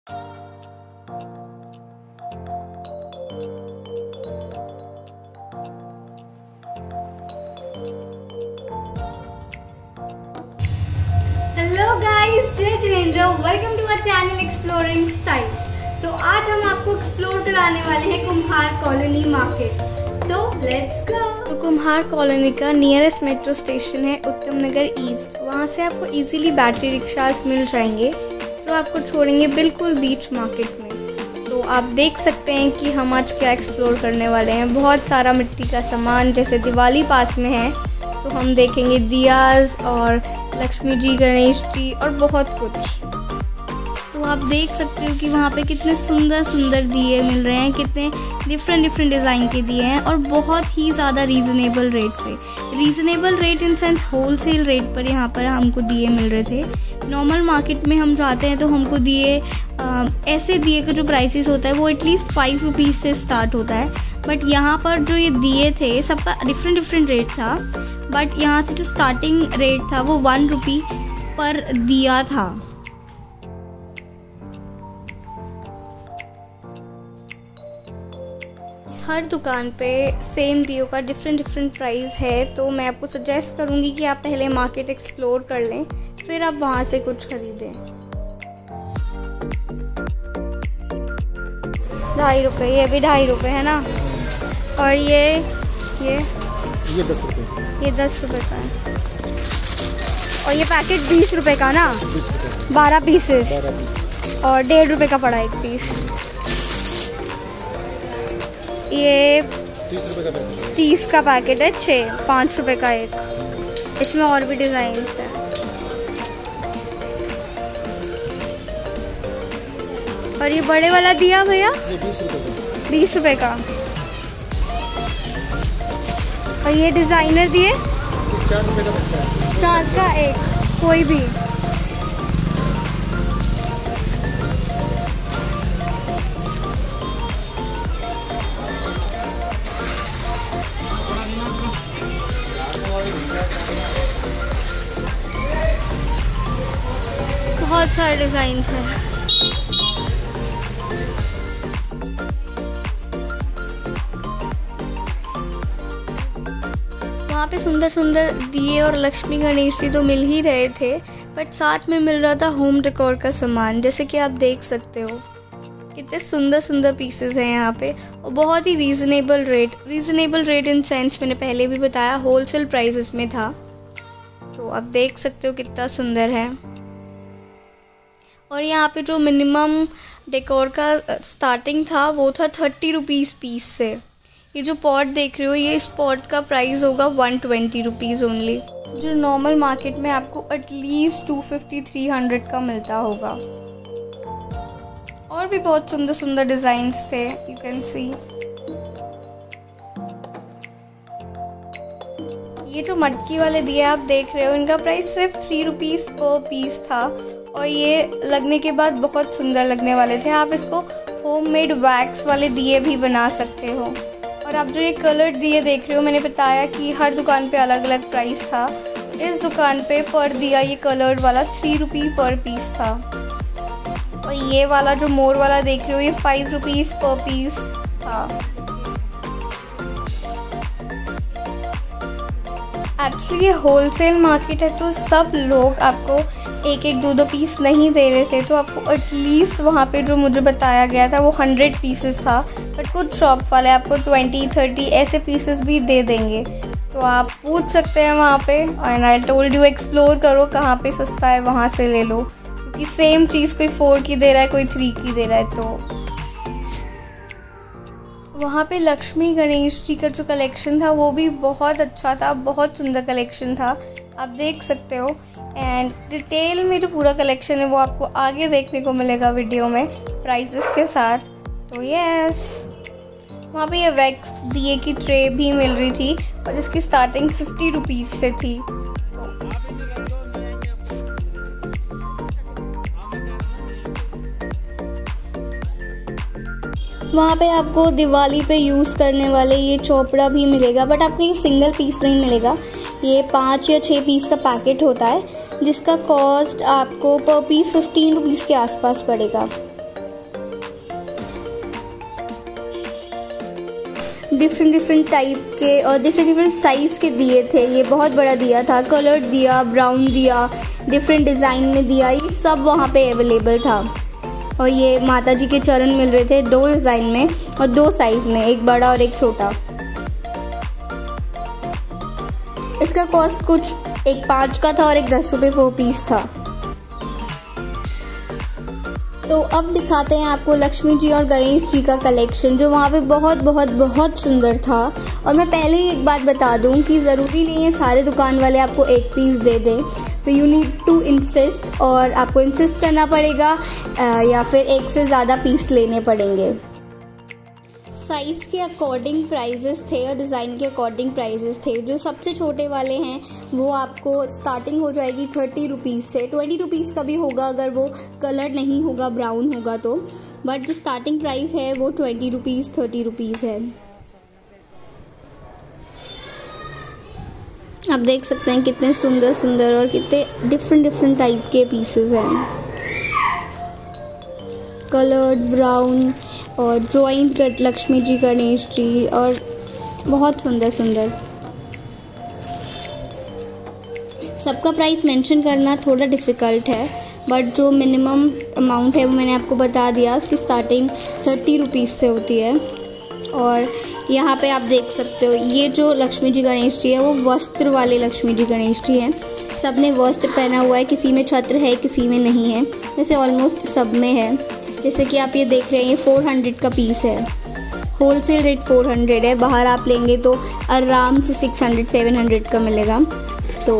Hello guys, जय Jinendra, welcome to our channel exploring styles. तो आज हम आपको एक्सप्लोर कराने वाले हैं कुम्हार कॉलोनी मार्केट। तो लेट्स गो। तो कुम्हार कॉलोनी का नियरेस्ट मेट्रो स्टेशन है उत्तम नगर ईस्ट। वहाँ से आपको इजीली बैटरी रिक्शास मिल जाएंगे जो आपको छोड़ेंगे बिल्कुल बीच मार्केट में। तो आप देख सकते हैं कि हम आज क्या एक्सप्लोर करने वाले हैं। बहुत सारा मिट्टी का सामान, जैसे दिवाली पास में है तो हम देखेंगे दियाज और लक्ष्मी जी, गणेश जी और बहुत कुछ। तो आप देख सकते हो कि वहाँ पे कितने सुंदर सुंदर दिए मिल रहे हैं, कितने डिफरेंट डिज़ाइन के दिए हैं और बहुत ही ज़्यादा रीज़नेबल रेट पे। Reasonable rate in sense wholesale rate पर यहाँ पर हमको दिए मिल रहे थे। नॉर्मल मार्केट में हम जाते हैं तो हमको दिए ऐसे दिए का जो प्राइसेस होता है वो एटलीस्ट 5 रुपीज़ से स्टार्ट होता है, बट यहाँ पर जो ये दिए थे सबका डिफरेंट रेट था। बट यहाँ से जो स्टार्टिंग रेट था वो 1 रुपी पर दिया था। हर दुकान पे सेम दियों का डिफरेंट प्राइस है, तो मैं आपको सजेस्ट करूँगी कि आप पहले मार्केट एक्सप्लोर कर लें, फिर आप वहाँ से कुछ खरीदें। 2.5 रुपये, ये भी 2.5 रुपये है ना। और ये 10 रुपये, ये 10 रुपये का है। और ये पैकेट 20 रुपये का ना, 12 पीसेस और 1.5 रुपये का पड़ा एक पीस। ये 30 का पैकेट है, 5 रुपये का एक। इसमें और भी डिज़ाइंस हैं। और ये बड़े वाला दिया भैया 20 रुपये का। और ये डिज़ाइनर दिए 4 रुपये का बनता है, 4 का एक, कोई भी। बहुत सारे डिज़ाइंस हैं। वहाँ पे सुंदर सुंदर दिए और लक्ष्मी गणेश जी तो मिल ही रहे थे, बट साथ में मिल रहा था होम डेकोर का सामान, जैसे कि आप देख सकते हो कितने सुंदर सुंदर पीसेस हैं यहाँ पे और बहुत ही रीज़नेबल रेट इन सेंस मैंने पहले भी बताया होलसेल प्राइसेस में था। तो आप देख सकते हो कितना सुंदर है। और यहाँ पे जो मिनिमम डेकोर का स्टार्टिंग था वो था 30 रुपीज़ पीस से। ये जो पॉट देख रहे हो, ये इस पॉट का प्राइस होगा 120 रुपीज़ ओनली, जो नॉर्मल मार्केट में आपको एटलीस्ट 250-300 का मिलता होगा। और भी बहुत सुंदर सुंदर डिज़ाइंस थे, यू कैन सी। ये जो मटकी वाले दिए आप देख रहे हो, इनका प्राइस सिर्फ 3 रुपीज़ पर पीस था और ये लगने के बाद बहुत सुंदर लगने वाले थे। आप इसको होममेड वैक्स वाले दिए भी बना सकते हो। और आप जो ये कलर्ड दिए देख रहे हो, मैंने बताया कि हर दुकान पे अलग अलग प्राइस था। इस दुकान पे पर दिया ये कलर्ड वाला 3 रुपये पर पीस था। और ये वाला जो मोर वाला देख रहे हो, ये 5 रुपीज़ पर पीस था। एक्चुअली ये होलसेल मार्केट है, तो सब लोग आपको 1-1, 2-2 पीस नहीं दे रहे थे, तो आपको एटलीस्ट वहाँ पे जो मुझे बताया गया था वो 100 पीसेस था, बट कुछ शॉप वाले आपको 20-30 ऐसे पीसेस भी दे देंगे। तो आप पूछ सकते हैं वहाँ पे, and I told you explore करो कहाँ पे सस्ता है वहाँ से ले लो, क्योंकि सेम चीज़ कोई 4 की दे रहा है, कोई 3 की दे रहा है। तो वहाँ पे लक्ष्मी गणेश जी का जो कलेक्शन था वो भी बहुत अच्छा था, बहुत सुंदर कलेक्शन था, आप देख सकते हो। एंड डिटेल में जो पूरा कलेक्शन है वो आपको आगे देखने को मिलेगा वीडियो में प्राइसेस के साथ। तो यस, वहाँ पे ये वैक्स दिए की ट्रे भी मिल रही थी और जिसकी स्टार्टिंग 50 रुपीज़ से थी। वहाँ पे आपको दिवाली पे यूज़ करने वाले ये चोपड़ा भी मिलेगा, बट आपको ये सिंगल पीस नहीं मिलेगा। ये 5 या 6 पीस का पैकेट होता है, जिसका कॉस्ट आपको पर पीस 15 रुपीज़ के आसपास पड़ेगा। डिफरेंट टाइप के और डिफरेंट साइज़ के दिए थे। ये बहुत बड़ा दिया था, कलर्ड दिया, ब्राउन दिया, डिफरेंट डिज़ाइन में दिया, ये सब वहाँ पे अवेलेबल था। और ये माता जी के चरण मिल रहे थे 2 डिज़ाइन में और 2 साइज़ में, एक बड़ा और एक छोटा। इसका कॉस्ट कुछ एक 5 का था और एक 10 रुपये पर पीस था। तो अब दिखाते हैं आपको लक्ष्मी जी और गणेश जी का कलेक्शन, जो वहाँ पे बहुत सुंदर था। और मैं पहले ही एक बात बता दूँ कि ज़रूरी नहीं है सारे दुकान वाले आपको एक पीस दे दें, तो यू नीड टू इंसिस्ट, और आपको इंसिस्ट करना पड़ेगा या फिर एक से ज़्यादा पीस लेने पड़ेंगे। साइज़ के अकॉर्डिंग प्राइजेस थे और डिज़ाइन के अकॉर्डिंग प्राइजेस थे। जो सबसे छोटे वाले हैं वो आपको स्टार्टिंग हो जाएगी 30 रुपीज़ से, 20 रुपीज़ का भी होगा अगर वो कलर नहीं होगा, ब्राउन होगा तो, बट जो स्टार्टिंग प्राइस है वो 20 रुपीज़ 30 रुपीज़ है। आप देख सकते हैं कितने सुंदर सुंदर और कितने डिफरेंट टाइप के पीसेस हैं, कलर्ड, ब्राउन और जॉइंट कट लक्ष्मी जी, गणेश जी, और बहुत सुंदर सुंदर। सबका प्राइस मेंशन करना थोड़ा डिफ़िकल्ट है, बट जो मिनिमम अमाउंट है वो मैंने आपको बता दिया। उसकी स्टार्टिंग 30 रुपीज़ से होती है। और यहाँ पे आप देख सकते हो ये जो लक्ष्मी जी गणेश जी है वो वस्त्र वाले लक्ष्मी जी गणेश जी हैं। सब ने वस्त्र पहना हुआ है, किसी में छत्र है किसी में नहीं है, वैसे ऑलमोस्ट सब में है। जैसे कि आप ये देख रहे हैं, ये 400 का पीस है, होलसेल रेट 400 है, बाहर आप लेंगे तो आराम से 600-700 का मिलेगा। तो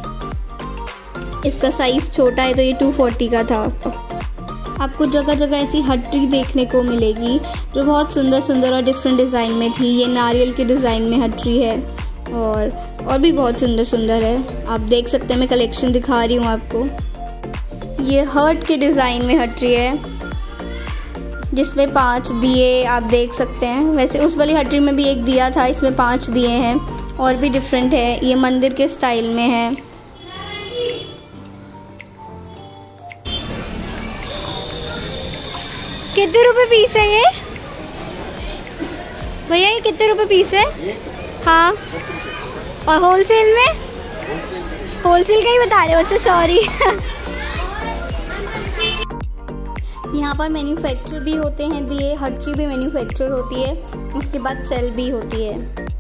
इसका साइज़ छोटा है तो ये 240 का था। आपको जगह जगह ऐसी हटरी देखने को मिलेगी जो बहुत सुंदर सुंदर और डिफरेंट डिज़ाइन में थी। ये नारियल के डिज़ाइन में हटरी है और भी बहुत सुंदर सुंदर है। आप देख सकते हैं, मैं कलेक्शन दिखा रही हूँ आपको। ये हर्ट के डिज़ाइन में हटरी है जिसमें 5 दिए आप देख सकते हैं। वैसे उस वाली हटरी में भी एक दिया था, इसमें 5 दिए हैं और भी डिफरेंट है। ये मंदिर के स्टाइल में है। कितने रुपए पीस है ये भैया? ये कितने रुपए पीस है? हाँ, और होलसेल में? होलसेल का ही बता रहे हो? अच्छा सॉरी। यहाँ पर मैन्युफैक्चर भी होते हैं दिए, हटरी भी मैन्युफैक्चर होती है, उसके बाद सेल भी होती है।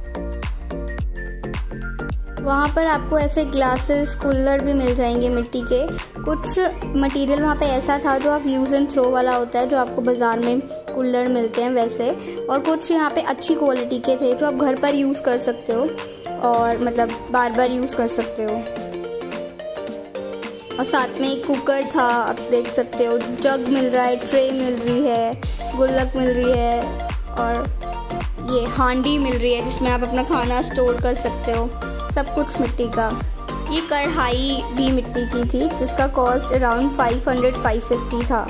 वहाँ पर आपको ऐसे ग्लासेस, कूलर भी मिल जाएंगे मिट्टी के। कुछ मटेरियल वहाँ पे ऐसा था जो आप यूज़ एंड थ्रो वाला होता है, जो आपको बाज़ार में कूलर मिलते हैं वैसे, और कुछ यहाँ पे अच्छी क्वालिटी के थे जो आप घर पर यूज़ कर सकते हो और मतलब बार बार यूज़ कर सकते हो। और साथ में एक कुकर था, आप देख सकते हो। जग मिल रहा है, ट्रे मिल रही है, गुल्लक मिल रही है, और ये हांडी मिल रही है जिसमें आप अपना खाना स्टोर कर सकते हो। सब कुछ मिट्टी का। ये कढ़ाई भी मिट्टी की थी जिसका कॉस्ट अराउंड 500-550 था।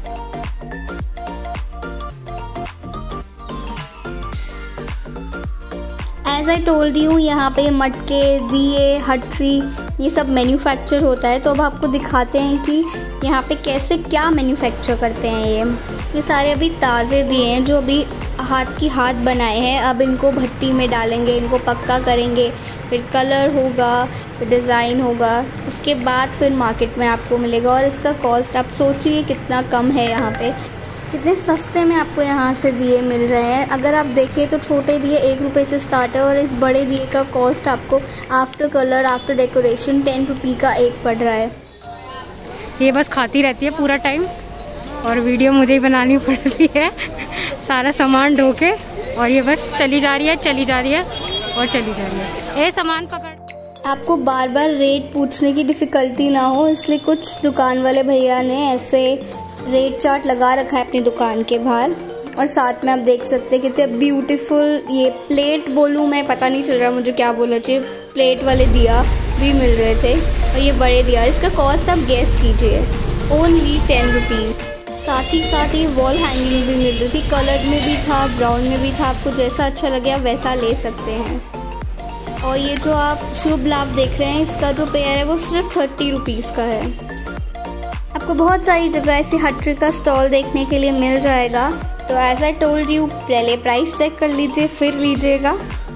एज आई टोल्ड यू, यहाँ पे मटके, दिए, हटरी, ये सब मैन्युफैक्चर होता है। तो अब आपको दिखाते हैं कि यहाँ पे कैसे क्या मैन्युफैक्चर करते हैं। ये सारे अभी ताज़े दिए हैं जो अभी हाथ बनाए हैं। अब इनको भट्टी में डालेंगे, इनको पक्का करेंगे, फिर कलर होगा, फिर डिज़ाइन होगा, उसके बाद फिर मार्केट में आपको मिलेगा। और इसका कॉस्ट आप सोचिए कितना कम है। यहाँ पे कितने सस्ते में आपको यहाँ से दिए मिल रहे हैं। अगर आप देखें तो छोटे दिए 1 रुपये से स्टार्ट है और इस बड़े दिए का कॉस्ट आपको आफ्टर कलर, आफ्टर डेकोरेशन 10 रुपये का एक पड़ रहा है। ये बस खाती रहती है पूरा टाइम और वीडियो मुझे ही बनानी पड़ती है सारा सामान ढो के, और ये बस चली जा रही है और चली जा रही है। ये सामान पकड़। आपको बार बार रेट पूछने की डिफ़िकल्टी ना हो, इसलिए कुछ दुकान वाले भैया ने ऐसे रेट चार्ट लगा रखा है अपनी दुकान के बाहर। और साथ में आप देख सकते हैं कितने ब्यूटीफुल, ये प्लेट बोलूँ मैं, पता नहीं चल रहा मुझे क्या बोलना चाहिए, प्लेट वाले दिया भी मिल रहे थे। और ये बड़े दिया, इसका कॉस्ट आप गेस कीजिए, ओनली 10 रुपीज़। साथ ही वॉल हैंगिंग भी मिल रही थी, कलर में भी था, ब्राउन में भी था। आपको जैसा अच्छा लगे आप वैसा ले सकते हैं। और ये जो आप शुभ लाभ देख रहे हैं, इसका जो पेयर है वो सिर्फ 30 रुपीज़ का है। आपको बहुत सारी जगह ऐसे हटरी का स्टॉल देखने के लिए मिल जाएगा। तो एज आई टोल्ड यू, पहले प्राइस चेक कर लीजिए फिर लीजिएगा।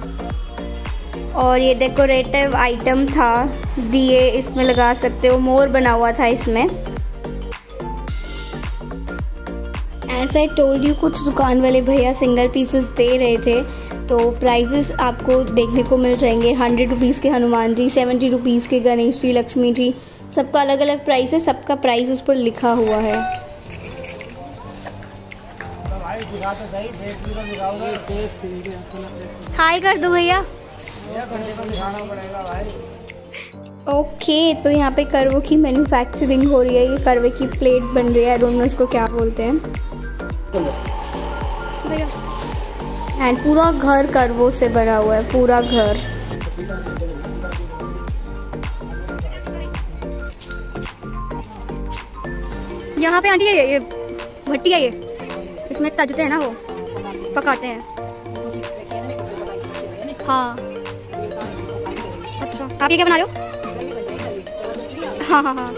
और ये डेकोरेटिव आइटम था, दिए इसमें लगा सकते हो, मोर बना हुआ था इसमें। एज आई टोल्ड यू, कुछ दुकान वाले भैया सिंगल पीसेस दे रहे थे, तो प्राइजेस आपको देखने को मिल जाएंगे। 100 रुपीज़ के हनुमान जी, 70 रुपीज़ के गणेश जी, लक्ष्मी जी, सबका अलग अलग प्राइस है, सबका प्राइस उस पर लिखा हुआ है। हाय कर दो भैया। ओके, तो यहाँ पे करवो की मैन्युफैक्चरिंग हो रही है। ये करवे की प्लेट बन रही है, दोनों इसको क्या बोलते हैं। एंड पूरा घर करवो से भरा हुआ है, पूरा घर। यहाँ पे आंटी ये भट्टी है, ये इसमें तजते हैं ना, वो पकाते हैं। हाँ अच्छा, आप ये क्या बना रहे हो? हाँ हाँ हाँ।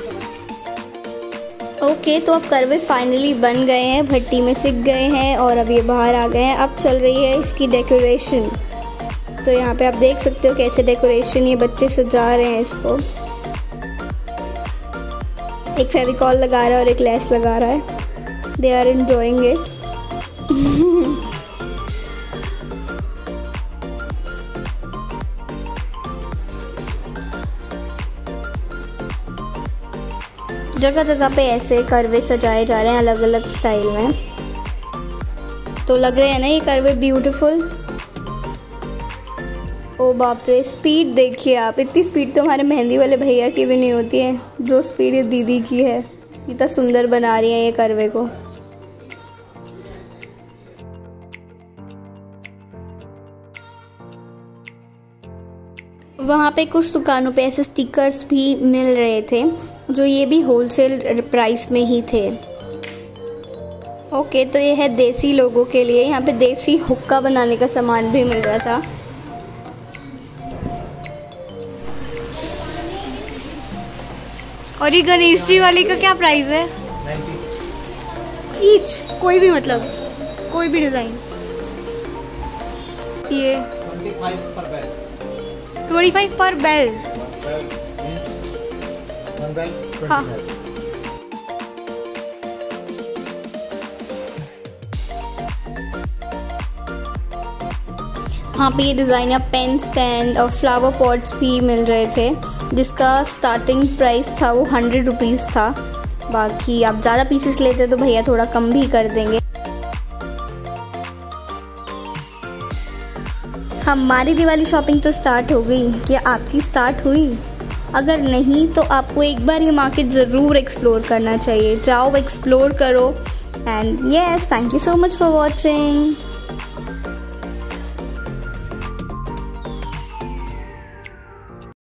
ओके, तो अब करवे फाइनली बन गए हैं, भट्टी में सिक गए हैं और अब ये बाहर आ गए हैं। अब चल रही है इसकी डेकोरेशन। तो यहाँ पे आप देख सकते हो कैसे डेकोरेशन ये बच्चे सजा रहे हैं इसको। एक फेविकॉल लगा रहा है और एक लेस लगा रहा है। They are enjoying it. जगह जगह पे ऐसे करवे सजाए जा रहे हैं अलग अलग स्टाइल में। तो लग रहे हैं ना ये करवे ब्यूटीफुल। ओ बाप रे, स्पीड देखिए आप, इतनी स्पीड तो हमारे मेहंदी वाले भैया की भी नहीं होती है जो स्पीड ये दीदी की है। इतना सुंदर बना रही है ये करवे को। वहाँ पे कुछ दुकानों पे ऐसे स्टिकर्स भी मिल रहे थे, जो ये भी होलसेल प्राइस में ही थे। ओके, तो ये है देसी लोगों के लिए। यहाँ पे देसी हुक्का बनाने का सामान भी मिल रहा था। और ये गणेश जी वाली का क्या प्राइस है? 90 ईच, कोई भी मतलब कोई भी डिज़ाइन। ये 25 पर बेल। हाँ, वहाँ पे ये डिज़ाइन या पेन स्टैंड और फ्लावर पॉट्स भी मिल रहे थे, जिसका स्टार्टिंग प्राइस था वो 100 रुपीज़ था। बाकी आप ज़्यादा पीसेस लेते तो भैया थोड़ा कम भी कर देंगे। हमारी दिवाली शॉपिंग तो स्टार्ट हो गई, क्या आपकी स्टार्ट हुई? अगर नहीं तो आपको एक बार ये मार्केट ज़रूर एक्सप्लोर करना चाहिए। जाओ एक्सप्लोर करो। And yes, thank you so much for watching.